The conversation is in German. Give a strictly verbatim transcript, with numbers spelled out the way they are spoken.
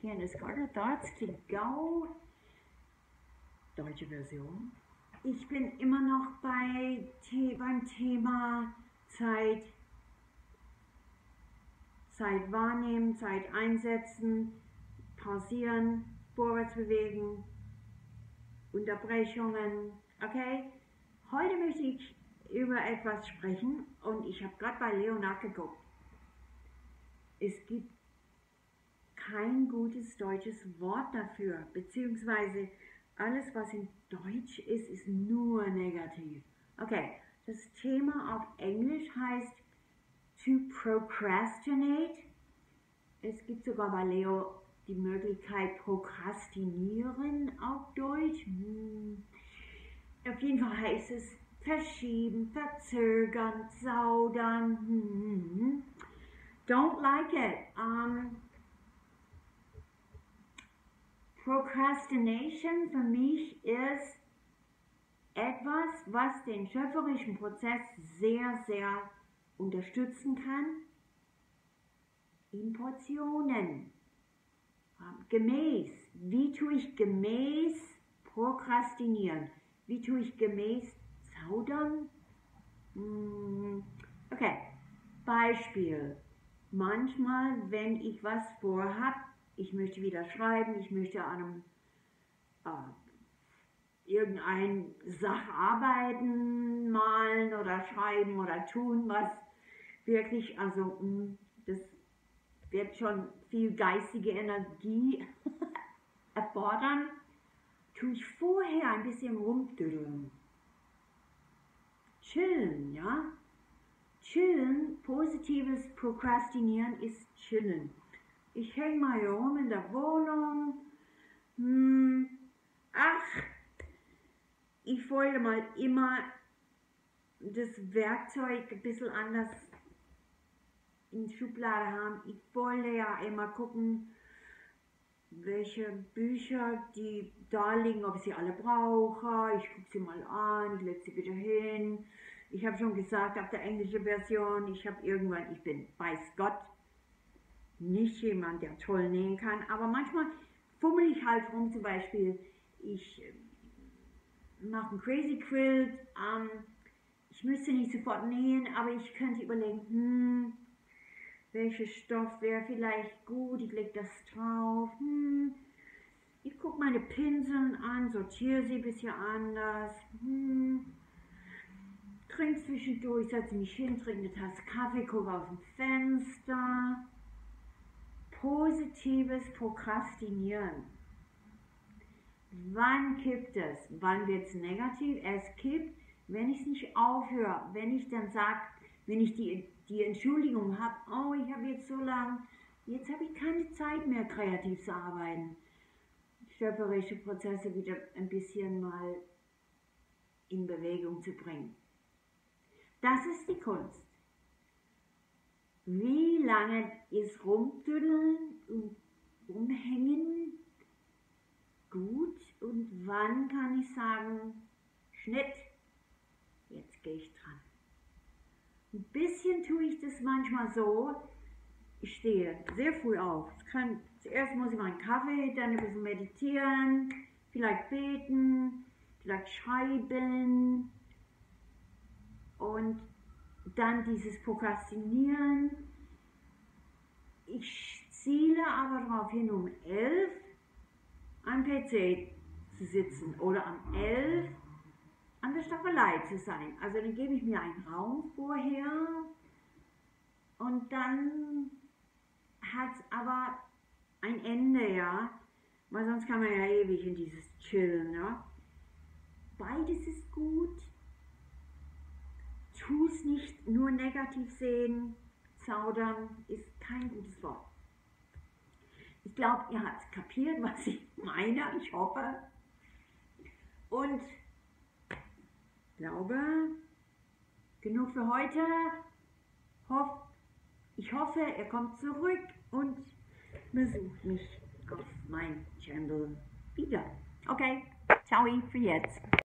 Candace, Thoughts to Go, deutsche Version. Ich bin immer noch bei The beim Thema Zeit, Zeit wahrnehmen, Zeit einsetzen, pausieren, vorwärts bewegen, Unterbrechungen, okay? Heute möchte ich über etwas sprechen und ich habe gerade bei Leo nachgeguckt. Es gibt kein gutes deutsches Wort dafür, beziehungsweise alles, was in Deutsch ist, ist nur negativ. Okay, das Thema auf Englisch heißt to procrastinate. Es gibt sogar bei Leo die Möglichkeit prokrastinieren auf Deutsch. Hm. Auf jeden Fall heißt es verschieben, verzögern, zaudern. Hm. Don't like it. Um, Procrastination für mich ist etwas, was den schöpferischen Prozess sehr, sehr unterstützen kann. In Portionen. Gemäß. Wie tue ich gemäß prokrastinieren? Wie tue ich gemäß zaudern? Okay. Beispiel. Manchmal, wenn ich was vorhab, ich möchte wieder schreiben, ich möchte an einem äh, irgendein Sach arbeiten, malen oder schreiben oder tun, was wirklich, also mh, das wird schon viel geistige Energie erfordern, tue ich vorher ein bisschen rumdüdeln. Chillen, ja? Chillen, positives Prokrastinieren ist Chillen. Ich hänge mal hier rum in der Wohnung. Hm, ach, ich wollte mal immer das Werkzeug ein bisschen anders in der Schublade haben. Ich wollte ja immer gucken, welche Bücher, die da liegen, ob ich sie alle brauche. Ich gucke sie mal an, ich lege sie wieder hin. Ich habe schon gesagt, auf der englischen Version, ich habe irgendwann, ich bin, weiß Gott, nicht jemand, der toll nähen kann, aber manchmal fummel ich halt rum, zum Beispiel, ich mache einen Crazy Quilt, ähm, ich müsste nicht sofort nähen, aber ich könnte überlegen, hm, welcher Stoff wäre vielleicht gut, ich lege das drauf, hm, ich gucke meine Pinseln an, sortiere sie ein bisschen anders, hm, trinke zwischendurch, setze mich hin, trinke eine Tasse Kaffee, gucke aus dem Fenster. Positives Prokrastinieren. Wann kippt es? Wann wird es negativ? Es kippt, wenn ich es nicht aufhöre, wenn ich dann sage, wenn ich die, die Entschuldigung habe, oh, ich habe jetzt so lange, jetzt habe ich keine Zeit mehr, kreativ zu arbeiten. Schöpferische Prozesse wieder ein bisschen mal in Bewegung zu bringen. Das ist die Kunst. Wie lange ist Rumtüddeln und Rumhängen gut und wann kann ich sagen, Schnitt, jetzt gehe ich dran. Ein bisschen tue ich das manchmal so, ich stehe sehr früh auf. Kann, zuerst muss ich meinen Kaffee, dann ein bisschen meditieren, vielleicht beten, vielleicht schreiben und dann dieses Prokrastinieren. Ich ziele aber darauf hin, um elf am P C zu sitzen oder um elf an der Staffelei zu sein. Also dann gebe ich mir einen Raum vorher und dann hat es aber ein Ende, ja, weil sonst kann man ja ewig in dieses Chillen, ja. Beides ist gut. Tu es nicht nur negativ sehen, zaudern ist kein gutes Wort. Ich glaube, ihr habt kapiert, was ich meine, ich hoffe. Und glaube, genug für heute. Hoff, ich hoffe, ihr kommt zurück und besucht mich auf meinem Channel wieder. Okay, ciao für jetzt.